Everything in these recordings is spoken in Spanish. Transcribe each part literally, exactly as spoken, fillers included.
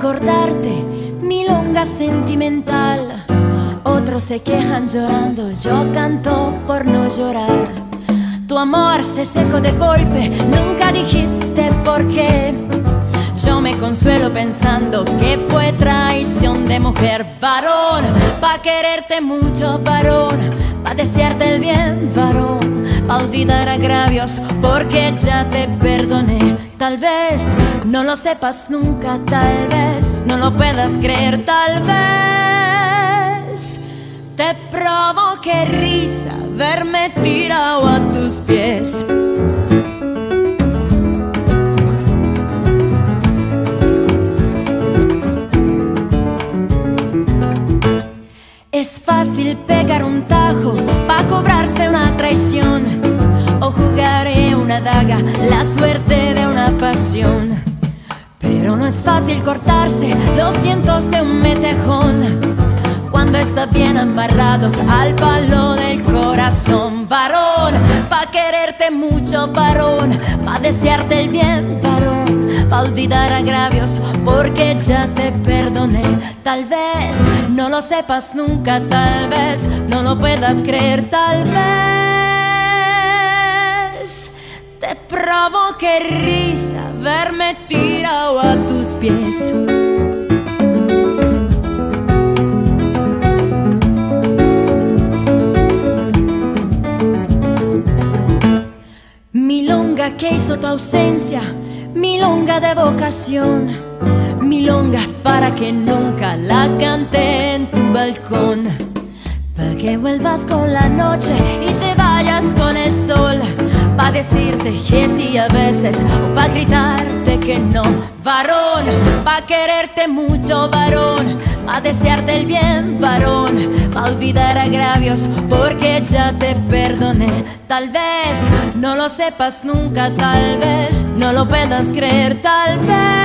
recordarte, milonga sentimental. Otros se quejan llorando, yo canto por no llorar. Tu amor se secó de golpe, nunca dijiste por qué. Yo me consuelo pensando que fue traición de mujer. Varón, pa' quererte mucho, varón, pa' desearte el bien, varón, pa' olvidar agravios, porque ya te perdoné. Tal vez no lo sepas nunca, tal vez no lo puedas creer, tal vez te provoque risa verme tirado a tus pies. Es fácil pegar un tajo pa' cobrarse una traición, o jugar en una daga la suerte de una pasión. Pero no es fácil cortarse los dientes de un metejón cuando están bien amarrados al palo del corazón. Varón, pa' quererte mucho, varón, pa' desearte el bien, varón, pa' olvidar agravios, porque ya te perdoné. Tal vez no lo sepas nunca, tal vez no lo puedas creer, tal vez te provoque risa verme tirado a tus pies. Milonga que hizo tu ausencia, milonga de vocación, milonga para que nunca la cante en tu balcón, pa' que vuelvas con la noche y te vayas con el sol, pa' decirte que sí a veces o pa' gritarte que no. Varón, pa' quererte mucho, varón, pa' desearte el bien, varón, pa' olvidar agravios, porque ya te perdoné. Tal vez no lo sepas nunca, tal vez no lo puedas creer, tal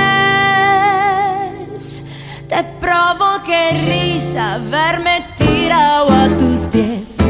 vez te provoque risa verme tirado a tus pies.